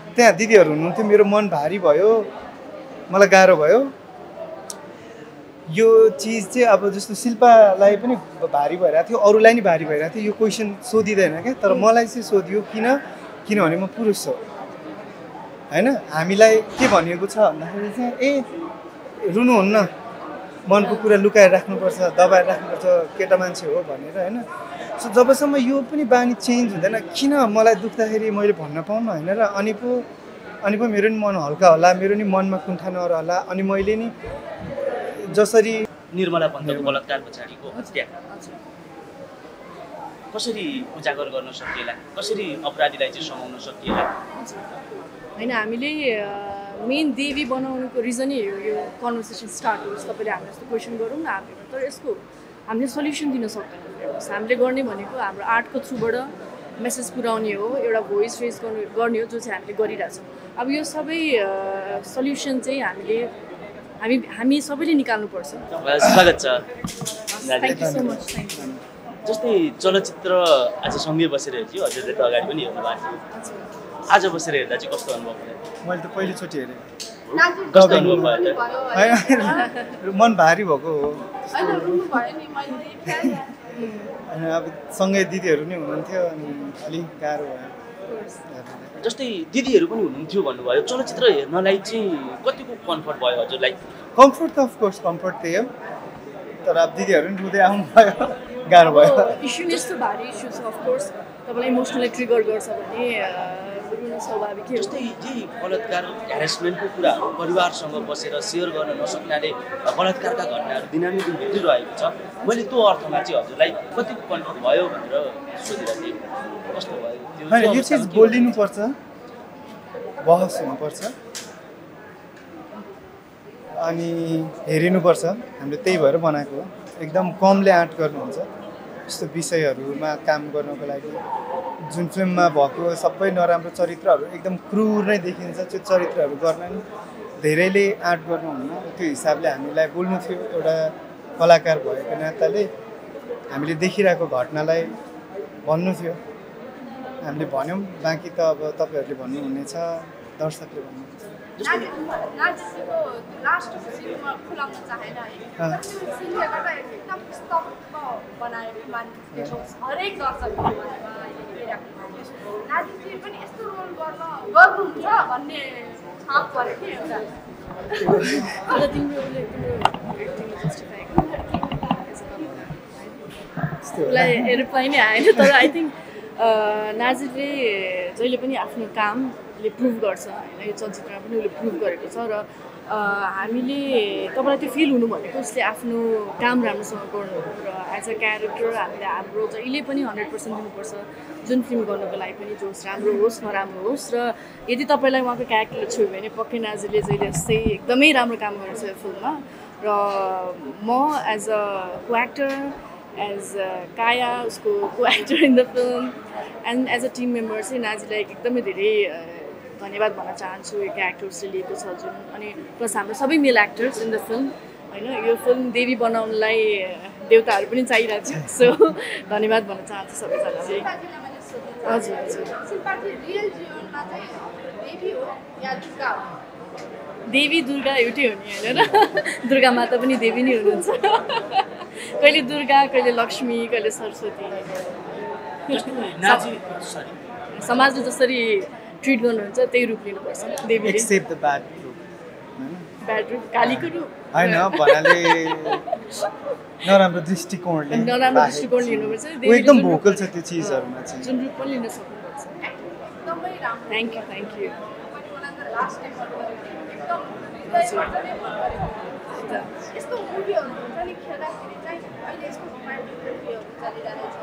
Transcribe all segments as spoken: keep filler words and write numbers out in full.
त्यहाँ दिदीहरू हुनुहुन्थ्यो मेरो मन भारी भयो मलाई गाह्रो भयो यो चिज चाहिँ अब जस्तो शिल्पालाई पनि भारी भइरहेको थियो अरूलाई नि भारी भइरहेको थियो यो क्वेसन सोधिँदैन क्या तर मलाई चाहिँ सोधियो किन किनभने म पुरुष हो हैन हामीलाई के भनिएको छ भन्दाखेरि चाहिँ ए रुनुहुन्न मनको कुरा लुकाएर राख्नुपर्छ दबाएर राख्नुपर्छ केटा मान्छे हो भनेर हैन सो जबसम्म यो पनि बानी चेन्ज हुँदैन किन मलाई दुख्दाखेरि मैले भन्न पाउनु हैन र अनि पो अनि पो मेरो नि मन हल्का होला मेरो नि मनमा कुण्ठा नरहला अनि मैले नि जसरी निर्मला पन्तको बलात्कार पछाडिको हत्या कसरी उजागर गर्न सकिएला कसरी अपराधीलाई चाहिँ समाउन सकिएला हैन हामीले मेन देवी बनाउनुको रिजनै हो यो कन्भर्सेसन स्टार्ट होस् तपाईले हामीले यस्तो क्वेसन गरौँ न हामीले तर यसको हामीले सल्युसन दिन सक्दैनौँ हामीले गर्ने भनेको हाम्रो आर्टको थ्रुबाट मेसेज पुर्याउने हो एउटा भोइस रेज गर्नु गर्ने हो जो चाहिँ हामीले गरिरहेछौँ अब यो सबै सल्युसन चाहिँ हामीले हामी हामी सबैले निकाल्नुपर्छ स्वागत छ thank you so much thank you जस्तै चलचित्र आज सँगै बसेर हेर्थ्यो हजुरले त अगाडि पनि हेर्नु भएको थियो आज बसेर हेर्दा चाहिँ कस्तो अनुभव भयो मैले त पहिलोचोटि हेरेँ कस्तो अनुभव भयो होइन मन भारी भएको हो अनि अब सँगै दिदीहरू नै हुनुहुन्थ्यो अनि अलिक गाह्रो भयो जस्तै दिदीहरू पनि हुनुहुन्थ्यो भन्नुभयो चलचित्र हेर्नलाई चाहिँ कतिको कम्फर्ट भयो हजुरलाई कम्फर्ट त अफकोर्स कम्फर्ट त्यही हो तर अब दिदीहरू पनि रुँदै आउनु भयो गाह्रो भयो इस्यु यस्तो भारी इस्यु छ अफकोर्स तपाईँलाई इमोसनली ट्रिगर गर्छ भने रुन स्वाभाविक हो जस्तै यही बलात्कार ह्यारेसमेन्टको कुराहरू परिवारसँग बसेर सेयर गर्न नसक्नाले बलात्कारका घटनाहरू दिनानुदिन भेटिरहेको छ मैले त्यो अर्थमा चाहिँ हजुरलाई कतिको कम्फर्ट भयो भनेर सोधिरहेको थिएँ कस्तो भयो होइन यो चिज बोलिनुपर्छ बहस हुनुपर्छ अनि हेरिनुपर्छ हामीले त्यही भएर बनाएको हो एकदम कमले आँट गर्नुहुन्छ यस्तो विषयहरूमा काम गर्नको लागि जुन फिल्ममा भएको सबै नराम्रो चरित्रहरू एकदम क्रूर नै देखिन्छ त्यो चरित्रहरू गर्न नि धेरैले आँट गर्नुहुन्न त्यो हिसाबले हामीलाई बोल्नु थियो एउटा कलाकार भएको नाताले हामीले देखिरहेको घटनालाई भन्नु थियो हामीले भन्यौँ बाँकी त अब तपाईँहरूले भन्नुहुनेछ दर्शकले भन्नुहुन्छ हेर्नु पाइने आएन तर आई थिङ्क नाजिरले जहिले पनि आफ्नो कामले प्रुभ गर्छ होइन यो चलचित्रमा पनि उसले प्रुभ गरेको छ र हामीले तपाईँलाई त्यो फिल हुनु भनेको उसले आफ्नो काम राम्रोसँग गर्नु र एज अ क्यारेक्टर हामीले हाम्रो जहिले पनि हन्ड्रेड पर्सेन्ट दिनुपर्छ जुन फिल्म गर्नुको लागि पनि जो होस् राम्रो होस् नराम्रो होस् र यदि तपाईँलाई उहाँको क्यारेक्टर छोयो भने पक्कै नाजिरले जहिले जस्तै एकदमै राम्रो काम गर्छ यो फिल्ममा र म एज अ को एक्टर एज काया उसको को actor in the film and as a team member चाहिँ नाजीलाई एकदमै धेरै धन्यवाद भन्न चाहन्छु यो क्यारेक्टर्सले लिएको छ जुन अनि प्लस हाम्रो सबै male actors in the film होइन यो फिल्म देवी बनाउनलाई देवताहरू पनि चाहिरहेको छ सो धन्यवाद भन्न चाहन्छु सबैजनालाई हजुर हजुर देवी दुर्गा एउटै हो नि होइन र दुर्गा माता पनि देवी नै हुनुहुन्छ कहिले दुर्गा कहिले लक्ष्मी कहिले सरस्वती समाजले जसरी ट्रिट गर्नुहुन्छ त्यही रूप लिनुपर्छ देवीले एक्सेप्ट द ब्याड रूप ब्याड रूप कालीको रूप हैन भन्नाले नराम्रो दृष्टिकोणले नराम्रो दृष्टिकोण लिनुपर्छ देवी एकदम भोकल छ त्यो चीजहरुमा चाहिँ जुन रूप पनि लिन सक्नुपर्छ एकदमै राम्रो थ्यांक यू थ्यांक यू यस्तो मुभीहरु हुन्छ नि खेल्दाखेरि चाहिँ अहिले यस्तो रोमान्टिक मुभीहरु चलिरहेको छ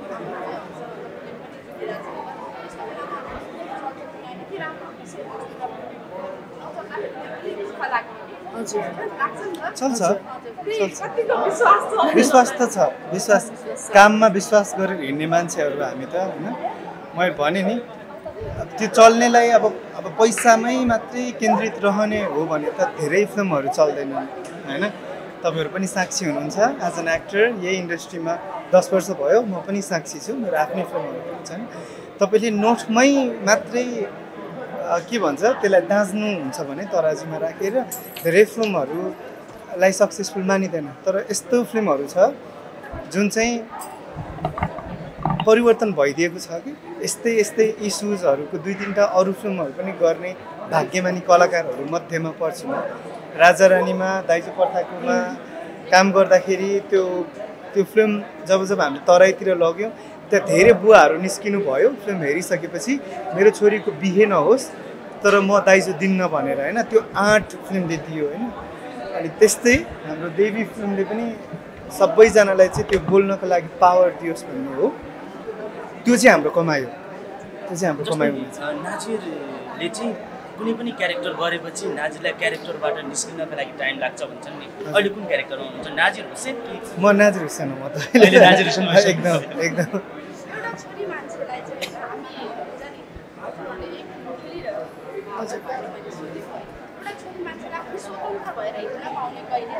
विश्वास त छ विश्वास काममा विश्वास गरेर हिँड्ने मान्छेहरू हामी त हैन मैले भने नि त्यो चल्नेलाई अब अब पैसामै मात्रै केन्द्रित रहने हो भने त धेरै फिल्महरू चल्दैनन् हैन तपाईहरु पनि साक्षी हुनुहुन्छ एज एन एक्टर यही इन्डस्ट्रीमा दस वर्ष भयो म पनि साक्षी छु मेरो आफ्नै फिल्महरू पनि छन् तपाईले नोटमै मात्रै के भन्छ त्यसलाई दाँच्नु हुन्छ भने तराजुमा राखेर धेरै फिल्महरूलाई सक्सेसफुल मानिँदैन। तर यस्तो फिल्महरू छ जुन चाहिँ परिवर्तन भइदिएको छ कि यस्तै यस्तै इस्युजहरूको दुई तिनवटा अरू फिल्महरू पनि गर्ने भाग्यमानी कलाकारहरू मध्येमा पर्छु म। राजा रानीमा दाइजो पर्थाकोमा काम गर्दाखेरि त्यो त्यो फिल्म जब जब हामीले तराईतिर लग्यौँ त्यहाँ धेरै बुवाहरू निस्किनु भयो। फिल्म हेरिसकेपछि मेरो छोरीको बिहे नहोस् तर म दाइजो दिन्न भनेर होइन त्यो आँट फिल्मले दियो होइन। अनि त्यस्तै हाम्रो देवी फिल्मले पनि सबैजनालाई चाहिँ त्यो बोल्नको लागि पावर दियोस् भन्ने हो। त्यो चाहिँ हाम्रो कमाइ हो, त्यो चाहिँ हाम्रो कमाइ हुनेछ। नाजिरले चाहिँ कुनै पनि क्यारेक्टर गरेपछि नाजिरलाई क्यारेक्टरबाट निस्किनको लागि टाइम लाग्छ भन्छन् नि, अहिले कुन क्यारेक्टरमा हुनुहुन्छ? नाजिर हुसेन कि? म नाजिर हुसेन हो म त नाजिर हुसेन एकदम एकदम। एउटा छोरी मान्छेलाई चाहिँ हामी हुन्छ नि हजुरहरूले एक खेलिरहेको हजुर मैले सोधेको एउटा छोरी मान्छेलाई आफू स्वतन्त्र भएर हिँड्न पाउने कहिले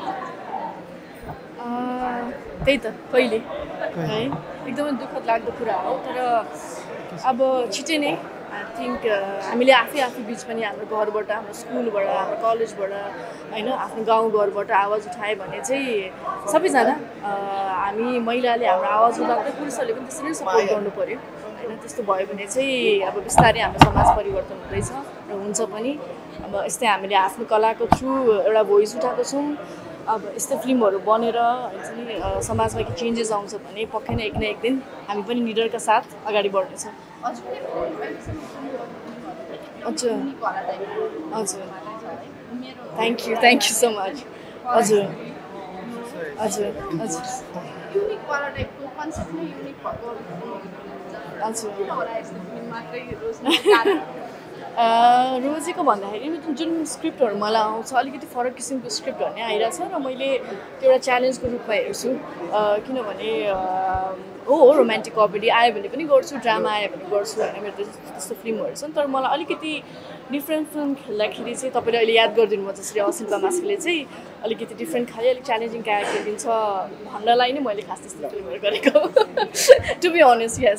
त्यही त कहिले है एकदमै दुःखद लाग्दो कुरा हो। तर अब छिटै नै आई थिङ्क हामीले आफै आफू बिच पनि हाम्रो घरबाट हाम्रो स्कुलबाट हाम्रो कलेजबाट होइन आफ्नो गाउँ घरबाट आवाज उठायो भने चाहिँ सबैजना हामी महिलाले हाम्रो आवाज उठाउँदा पुरुषहरूले पनि त्यसरी नै सपोर्ट गर्नु पऱ्यो होइन। त्यस्तो भयो भने चाहिँ अब बिस्तारै हाम्रो समाज परिवर्तन हुँदैछ र हुन्छ पनि। अब यस्तै हामीले आफ्नो कलाको थ्रु एउटा भोइस उठाएको छौँ। अब यस्तो फिल्महरू बनेर हुन्छ नि समाजमा के चेन्जेस आउँछ भने पक्कै नै एक न एक दिन हामी पनि निडरका साथ अगाडि बढ्नेछौँ। हजुर हजुर thank you thank you so much. हजुर हजुर हजुर हजुर रोजेको भन्दाखेरि जुन स्क्रिप्टहरू मलाई आउँछ अलिकति फरक किसिमको स्क्रिप्टहरू नै आइरहेछ र मैले त्यो एउटा च्यालेन्जको रूपमा हेर्छु। किनभने हो रोमान्टिक कमेडी आयो भने पनि गर्छु, ड्रामा आयो भने गर्छु होइन। मेरो त्यस्तो फिल्महरू छन् तर मलाई अलिकति डिफ्रेन्ट फिल्म खेल्दाखेरि चाहिँ तपाईँले अहिले याद गरिदिनु भयो जसरी शिल्पा मास्केले चाहिँ अलिकति डिफ्रेन्ट खाले अलिक च्यालेन्जिङ क्यारेक्टर दिन्छ भन्नलाई नै मैले खास त्यस्तो फिल्महरू गरेको टु बी अनेस्ट। यस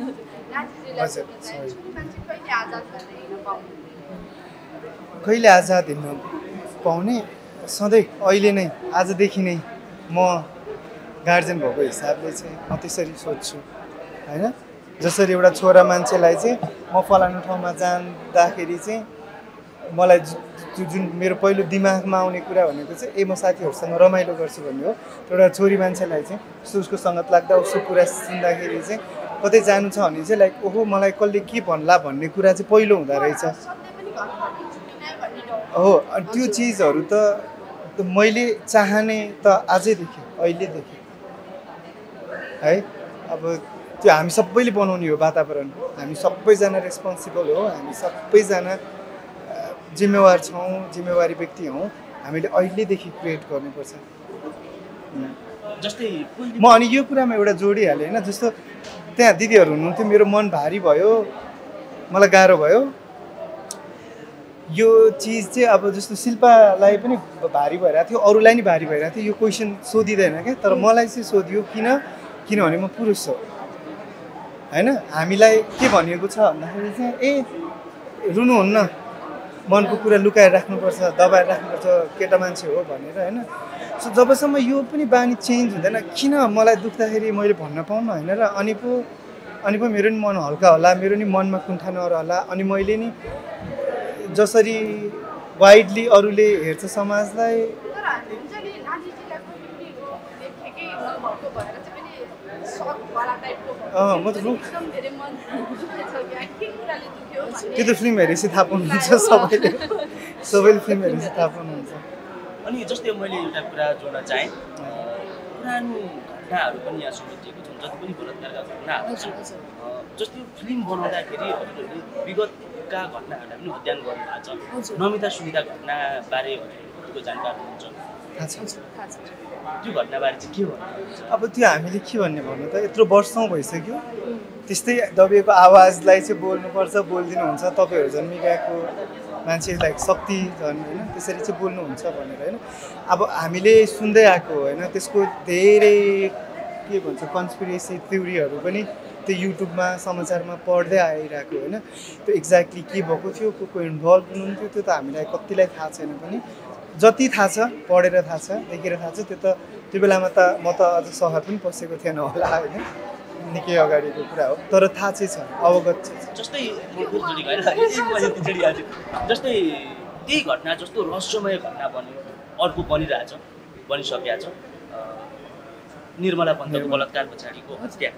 कहिले आजाद हिँड्न पाउने सधैँ अहिले नै आजदेखि नै म गार्जेन भएको हिसाबले चाहिँ म त्यसरी सोध्छु होइन। जसरी एउटा छोरा मान्छेलाई चाहिँ म फलानु ठाउँमा जाँदाखेरि चाहिँ मलाई जुन मेरो पहिलो दिमागमा आउने कुरा भनेको चाहिँ ए म साथीहरूसँग रमाइलो गर्छु भन्ने हो। एउटा छोरी मान्छेलाई चाहिँ उसको सङ्गत लाग्दा उसको कुरा सुन्दाखेरि चाहिँ कतै जानु छ भने चाहिँ लाइक ओहो मलाई कसले के भन्ला भन्ने कुरा चाहिँ पहिलो हुँदो रहेछ हो। त्यो चिजहरू त मैले चाहने त आजैदेखि अहिलेदेखि है। अब त्यो हामी सबैले बनाउने हो वातावरण, हामी सबैजना रेस्पोन्सिबल हो, हामी सबैजना जिम्मेवार छौँ, जिम्मेवारी व्यक्ति हौँ। हामीले अहिलेदेखि क्रिएट गर्नुपर्छ। जस्तै म अनि यो कुरामा एउटा जोडिहालेँ होइन। जस्तो त्यहाँ दिदीहरू हुनुहुन्थ्यो, मेरो मन भारी भयो, मलाई गाह्रो भयो। यो चिज चाहिँ अब जस्तो शिल्पालाई पनि भारी भइरहेको थियो, अरूलाई नि भारी भइरहेको थियो। यो क्वेसन सोधिँदैन क्या, तर मलाई चाहिँ सोधियो किन किनभने म पुरुष हो होइन। हामीलाई के भनिएको छ भन्दाखेरि चाहिँ ए रुनुहुन्न, मनको कुरा लुकाएर राख्नुपर्छ, दबाएर राख्नुपर्छ, केटा मान्छे हो भनेर होइन। सो जबसम्म यो पनि बानी चेन्ज हुँदैन किन मलाई दुख्दाखेरि मैले भन्न पाउनु होइन। र अनि पो अनि पो मेरो नि मन हल्का होला, मेरो नि मनमा कुण्ठा नरहला। अनि मैले नि जसरी वाइडली अरूले हेर्छ समाजलाई अँ म त रुख त्यो त फिल्म हेरेपछि थाहा पाउनुहुन्छ सबैले सबैले फिल्म हेरेपछि थाहा पाउनुहुन्छ। अनि जस्तै मैले एउटा कुरा जोड्न चाहेँ, पुरानो घटनाहरू पनि यहाँ सुनिदिएको छन्, जति पनि बलात्कारका घटनाहरू छन्। जस्तै फिल्म बनाउँदाखेरि हजुरहरूले विगतका घटनाहरूलाई पनि अध्ययन गर्नुभएको छ। नमिता सुनिता घटनाबारे हजुरहरूको जानकार हुनुहुन्छ? त्यो घटनाबारे चाहिँ के भन्नुहुन्छ? अब त्यो हामीले के भन्ने भन्नु त यत्रो वर्षौँ भइसक्यो। त्यस्तै दबिएको आवाजलाई चाहिँ बोल्नुपर्छ, बोलिदिनुहुन्छ। तपाईँहरू जन्मी गएको मान्छेलाई शक्ति झन् होइन, त्यसरी चाहिँ बोल्नुहुन्छ भनेर होइन। अब हामीले सुन्दै आएको होइन, त्यसको धेरै के भन्छ कन्स्पिरेसी थ्योरीहरू पनि त्यो युट्युबमा समाचारमा पढ्दै आइरहेको होइन त्यो एक्ज्याक्टली के भएको थियो को को इन्भल्भ हुनुहुन्थ्यो त्यो त हामीलाई कतिलाई थाहा छैन पनि जति थाहा छ पढेर थाहा छ देखेर थाहा छ त्यो त त्यो बेलामा त म त अझ सहर पनि पसेको थिएन होला होइन निकै अगाडिको कुरा हो तर थाहा चाहिँ छ अवगत चाहिँ जस्तै जस्तै त्यही घटना जस्तो रहस्यमय घटना बन्यो अर्को बनिरहेछ बनिसकेको छ निर्मला पन्तको बलात्कार पछाडिको हत्या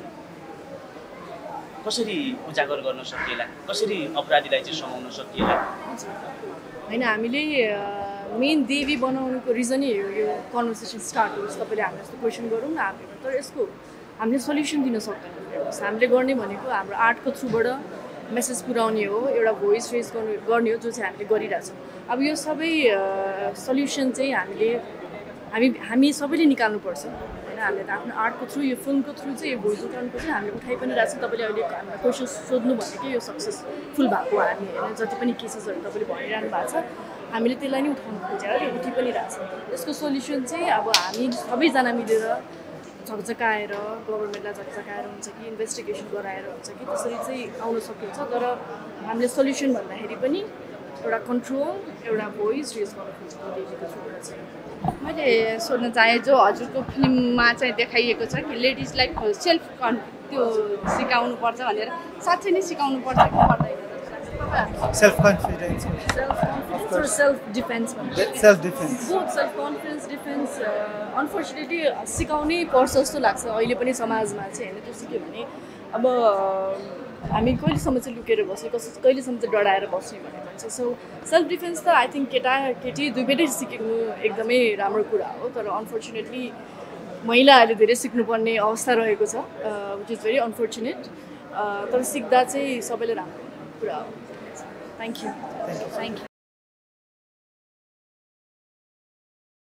कसरी उजागर गर्न सकिएला कसरी अपराधीलाई चाहिँ समाउन सकिएला होइन हामीले मेन देवी बनाउनुको रिजनै हो यो कन्भर्सेसन स्टार्ट होस् तपाईँले हामीले यस्तो क्वेसन गरौँ न हामीले तर यसको हामीले सल्युसन दिन सक्दैनौँ हामीले गर्ने भनेको हाम्रो आर्टको थ्रुबाट मेसेज पुर्याउने हो एउटा भोइस रेज गर्नु गर्ने हो जो चाहिँ हामीले गरिरहेछौँ अब यो सबै सल्युसन चाहिँ हामीले हामी हामी सबैले निकाल्नुपर्छ होइन हामीले त आफ्नो आर्टको थ्रु यो फिल्मको थ्रु चाहिँ यो भोइस उठाउनुको चाहिँ हामीले उठाइ पनि रहेछौँ तपाईँले अहिले हामीलाई क्वेसन सोध्नु भनेकै यो सक्सेसफुल भएको हामी होइन जति पनि केसेसहरू तपाईँले भनिरहनु भएको छ हामीले त्यसलाई नै उठाउनु खोजेर यो उठि पनि रहेछ यसको सोल्युसन चाहिँ अब हामी सबैजना मिलेर झकझकाएर गभर्मेन्टलाई झकझकाएर हुन्छ कि इन्भेस्टिगेसन गराएर हुन्छ कि त्यसरी चाहिँ आउन सकिन्छ तर हामीले सल्युसन भन्दाखेरि पनि एउटा कन्ट्रोल एउटा भोइस रेज गर्न खोजेको देवीको थ्रुबाट चाहिँ मैले सोध्न चाहेँ जो हजुरको फिल्ममा चाहिँ देखाइएको छ कि लेडिजलाई सेल्फ कन् त्यो सिकाउनु पर्छ भनेर साँच्चै नै सिकाउनु पर्छ कि पर्दैन सेल्फ कन्फिडेन्स सेल्फ कन्फिडेन्स र self defence self defence both self confidence defence unfortunately सिकाउनै पर्छ जस्तो लाग्छ अहिले पनि समाजमा चाहिँ होइन त्यो सिक्यो भने अब हामी कहिलेसम्म चाहिँ लुकेर बस्ने कस कहिलेसम्म चाहिँ डराएर बस्ने भन्ने भन्छ सो सेल्फ डिफेन्स त आई थिङ्क केटा केटी दुईवटै सिक्नु एकदमै राम्रो कुरा हो तर अनफर्चुनेटली महिलाहरूले धेरै सिक्नुपर्ने अवस्था रहेको छ विच इज भेरी अनफर्चुनेट तर सिक्दा चाहिँ सबैले राम्रो कुरा हो थ्याङ्क यू थ्याङ्क यू